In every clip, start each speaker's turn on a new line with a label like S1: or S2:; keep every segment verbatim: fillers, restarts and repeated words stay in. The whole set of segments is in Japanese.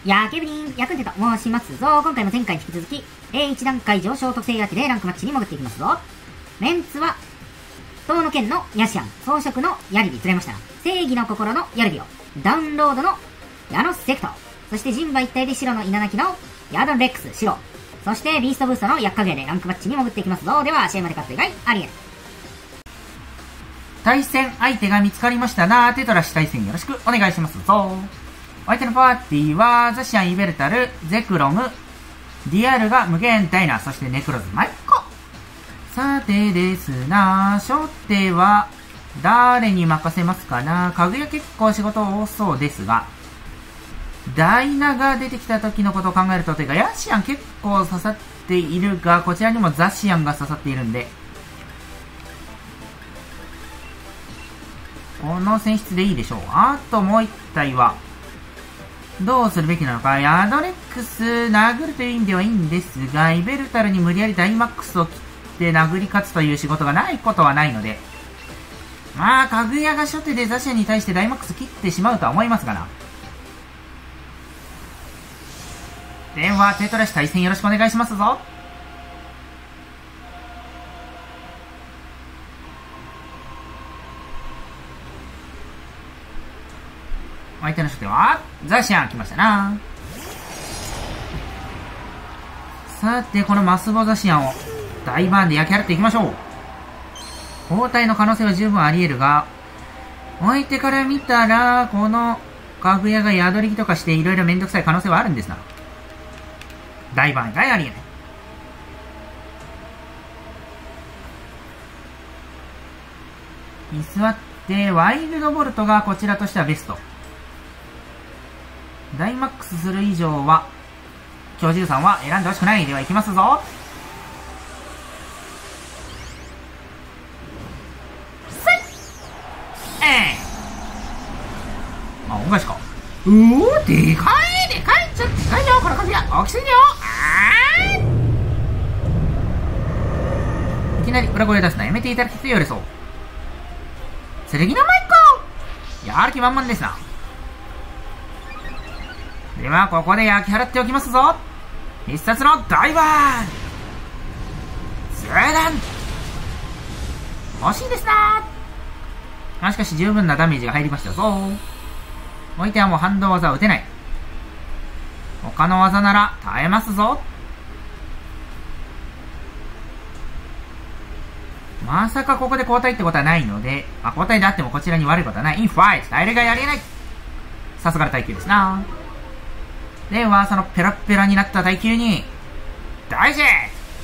S1: やー、ケビリン、役に立と申しますぞ。今回も前回に引き続き、えー、いち段階上昇特性焼きでランクマッチに潜っていきますぞ。メンツは、東の剣のヤシアン、装飾のヤリビ、釣れましたな。正義の心のヤルビオ、ダウンロードのヤノスセクト、そして人馬一体で白の稲垣のヤドンレックス、白、そしてビーストブーストのヤッカゲーでランクマッチに潜っていきますぞ。では、試合まで勝つ以外、ありえない。
S2: 対戦相手が見つかりましたな。テトラシ対戦よろしくお願いしますぞ。相手のパーティーは、ザシアン、イベルタル、ゼクロム、ディアルガ、無限ダイナ、そしてネクロズ、マイコ。さてですな、初手は、誰に任せますかな。かぐや結構仕事多そうですが、ダイナが出てきた時のことを考えると、というか、ヤシアン結構刺さっているが、こちらにもザシアンが刺さっているんで、この選出でいいでしょう。あともう一体は、どうするべきなのか。ヤドレックス、殴るという意味ではいいんですが、イベルタルに無理やりダイマックスを切って殴り勝つという仕事がないことはないので、まあ、かぐやが初手でザシアンに対してダイマックス切ってしまうとは思いますがな。では、テトラシ対戦よろしくお願いしますぞ。相手の初手は、ザシアン来ましたな。さて、このマスボザシアンを大バーンで焼き払っていきましょう。交代の可能性は十分あり得るが、相手から見たら、このかぐやが宿り木とかしていろいろめんどくさい可能性はあるんですな。大バーン以外あり得ない。居座って、ワイルドボルトがこちらとしてはベスト。ダイマックスする以上は、巨獣さんは選んでほしくない。では行きますぞ。せいええー、あ、恩返しか。うおー、でかいでかいちょっとでかいよ、この感じが。大きすぎるよ。あーいきなり裏声出すのはやめていただきたいようです。剣のマイコやる気満々ですな。では、ここで焼き払っておきますぞ。必殺のダイバーンズーダン惜しいですなー。しかし十分なダメージが入りましたぞ。おいてはもう反動技は打てない。他の技なら耐えますぞ。まさかここで交代ってことはないので、まあ、交代であってもこちらに悪いことはない。インファイト耐えるがやりえない。さすがの耐久ですな。では、そのペラペラになった耐久に、大事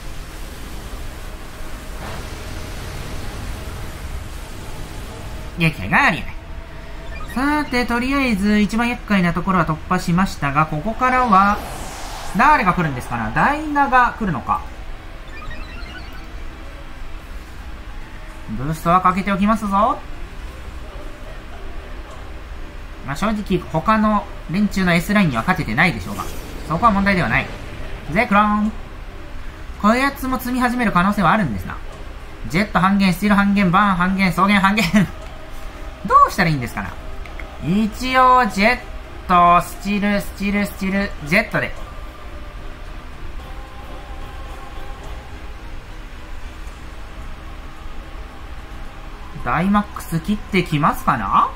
S2: 撃破がありえない。さて、とりあえず、一番厄介なところは突破しましたが、ここからは、誰が来るんですかな。ダイナが来るのか。ブーストはかけておきますぞ。まあ、正直、他の連中の S ラインには勝ててないでしょうが、そこは問題ではない。ゼクロンこやつも積み始める可能性はあるんですな。ジェット半減、スティール半減、バーン半減、草原半減どうしたらいいんですかな。一応、ジェット、スチル、スチル、スチル、ジェットで。ダイマックス切ってきますかな。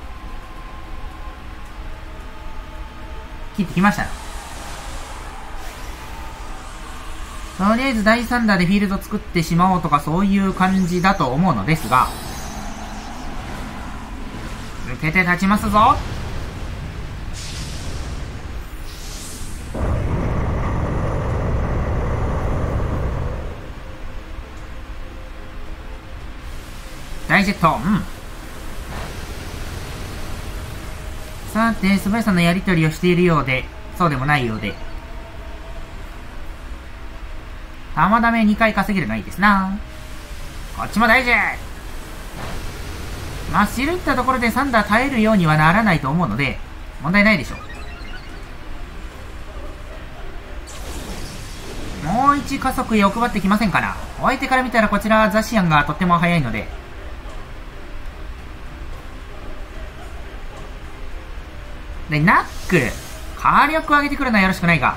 S2: 切ってきましたな。とりあえず第三打でフィールド作ってしまおうとかそういう感じだと思うのですが、抜けて立ちますぞ。大ジェット、うん。さて、素早さのやり取りをしているようで、そうでもないようで。玉ダメにかい稼げるのいいですな。こっちも大事。まあ、シルいったところでサンダー耐えるようにはならないと思うので、問題ないでしょう。もう一加速欲張ってきませんかな。お相手から見たらこちらはザシアンがとっても速いので、で、ナックル。 火力を上げてくるのはよろしくないが。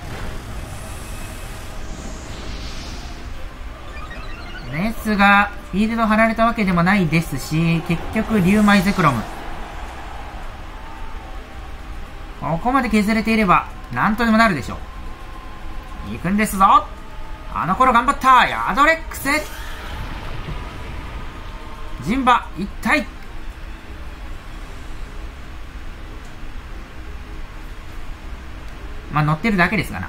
S2: ですが、フィールド張られたわけでもないですし、結局、リュウマイゼクロム。ここまで削れていれば、なんとでもなるでしょう。行くんですぞ。あの頃頑張ったヤドレックス。ジンバ、一体。まあ、乗ってるだけですがな。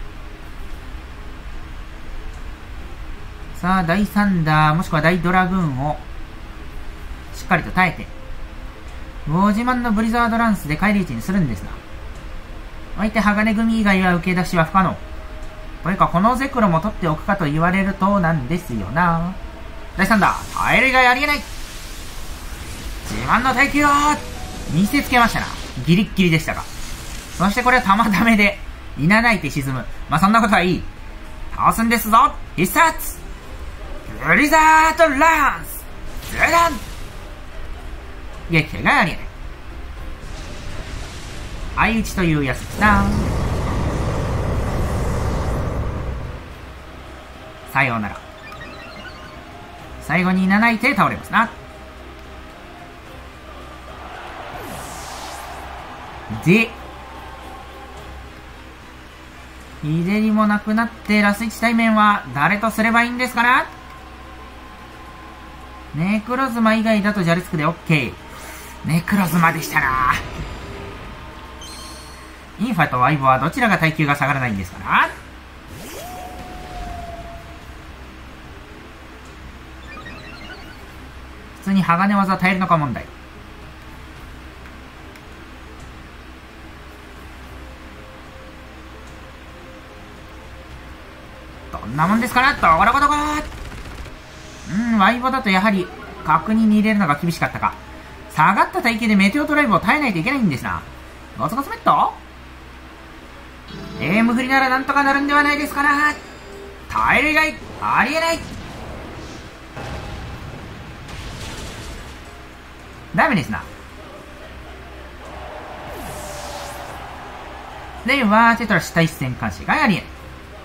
S2: さあ、大サンダー、もしくは大ドラグーンを、しっかりと耐えて、ご自慢のブリザードランスで返り討ちにするんですが、相手鋼組以外は受け出しは不可能。というか、このゼクロも取っておくかと言われるとなんですよな。大サンダー、耐える以外ありえない。自慢の耐久を見せつけましたな。ギリッギリでしたが。そしてこれは玉ダメで、いなないて沈む。まあ、そんなことはいい。倒すんですぞ。必殺ブリザードランスズラン撃破がありえない。相打ちというやつですな。さようなら。最後にいなないて倒れますな。で、ひねりもなくなってラスいち対面は誰とすればいいんですかな。ネクロズマ以外だとジャレツクで OK。ネクロズマでしたな。インファとワイボはどちらが耐久が下がらないんですかな。普通に鋼技耐えるのか問題。どんなもんですかな。ところことこうん、ワイボだとやはり確認に入れるのが厳しかったか。下がった耐久でメテオドライブを耐えないといけないんですな。ゴツゴツメットエーム振りならなんとかなるんではないですかな。耐える以外ありえない。ダメですな。ではテトラシ対戦監視がありえない。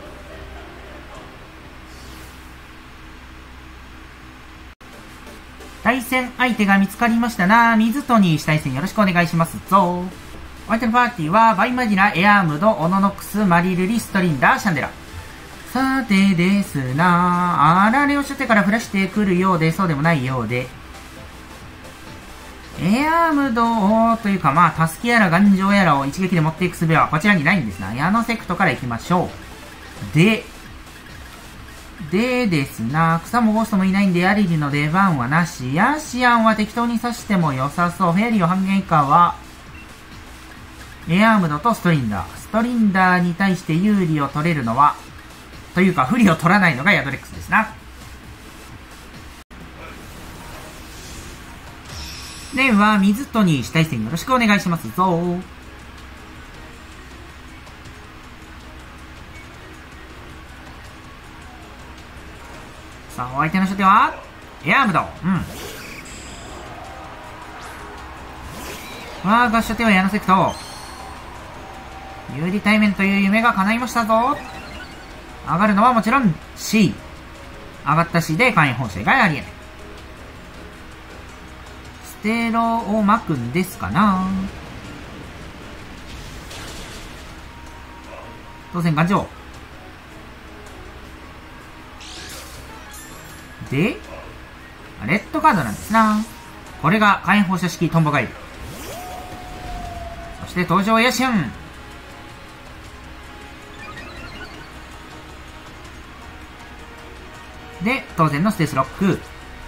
S2: 対戦相手が見つかりましたな。水トニー対戦よろしくお願いしますぞ。お相手のパーティーはバイマジナ、エアームド、オノノックス、マリルリ、ストリンダー、シャンデラ。さてですな、あられを初手から降らしてくるようで、そうでもないようで。エアームドというか、まあ、タスキやら頑丈やらを一撃で持っていく術はこちらにないんですな。矢野セクトから行きましょう。で、でですな、草もゴーストもいないんで、ヤリリの出番はなし。ヤシアンは適当に刺しても良さそう。フェアリーを半減以下は、エアームドとストリンダー。ストリンダーに対して有利を取れるのは、というか不利を取らないのがヤドレックスですな。では、水トニー主体戦よろしくお願いしますぞ。さあ、お相手の初手は、エアームド。うん。我が初手は矢野セクト。有利対面という夢が叶いましたぞ。上がるのはもちろん C。上がった C で火炎放射がありえない。ステロを巻くんですかな。当選完了。で、レッドカードなんですな。これが火炎放射式トンボガイル。そして登場ヤシュン。で、当然のステースロック。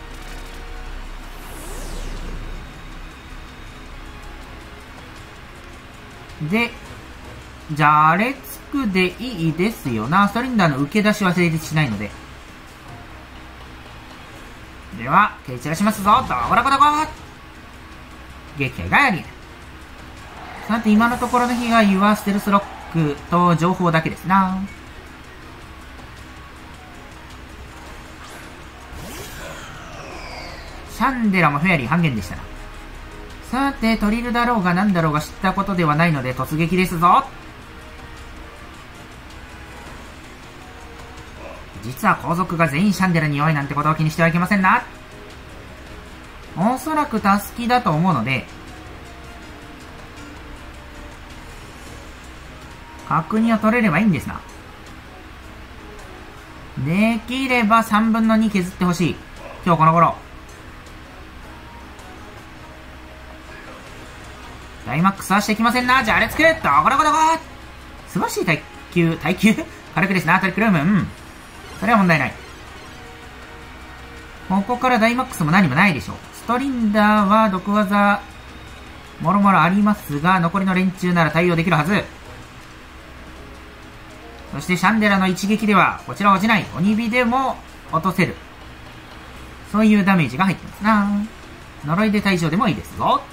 S2: で、じゃあ、レツクでいいですよな。ストリンダーの受け出しは成立しないので。では、蹴散らしますぞ。どこどこどこ撃破がありえない。さて、今のところの被害はステルスロックと情報だけですな。シャンデラもフェアリー半減でしたな。 さて、トリルだろうが何だろうが知ったことではないので突撃ですぞ。実は後続が全員シャンデラに弱いなんてことを気にしてはいけませんな。おそらくタスキだと思うので、確認を取れればいいんですな。できればさんぶんのに削ってほしい。今日この頃。ダイマックスはしてきませんな。じゃああれつく。どこどこどこ。素晴らしい耐久、耐久軽くですな。トリックルーム。うん。それは問題ない。ここからダイマックスも何もないでしょう。ストリンダーは毒技、もろもろありますが、残りの連中なら対応できるはず。そしてシャンデラの一撃では、こちら落ちない。鬼火でも落とせる。そういうダメージが入ってますな。呪いで退場でもいいですぞ。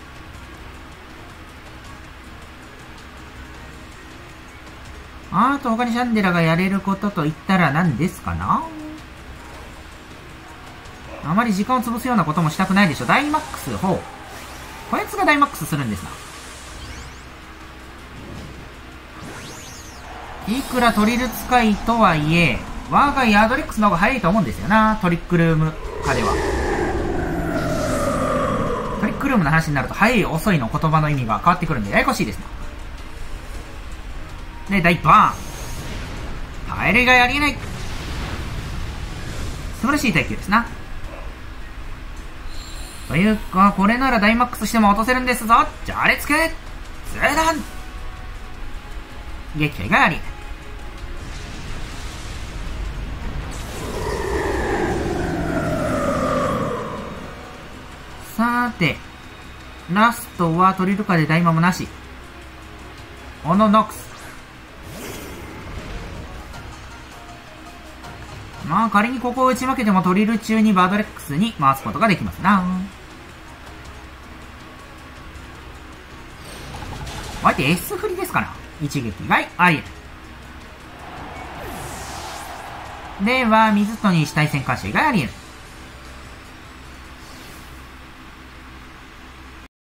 S2: あと他にシャンデラがやれることと言ったら何ですかな。あまり時間を潰すようなこともしたくないでしょ。ダイマックス、ほう。こいつがダイマックスするんですな。いくらトリル使いとはいえ、我がヤードリックスの方が早いと思うんですよな。トリックルーム派では。トリックルームの話になると、早い遅いの言葉の意味が変わってくるんで、ややこしいですね。で、大バーン。耐える以外ありえない。素晴らしい耐久ですな。というか、これならダイマックスしても落とせるんですぞ。じゃああれつけ通弾撃破以外ありえない。さーて、ラストはトリルカでダイマもなし。オノノックス。まあ仮にここを打ち負けてもトリル中にバードレックスに回すことができますな。あえて S 振りですから。一撃以外ありえない。では、水とに死体戦艦士以外ありえない。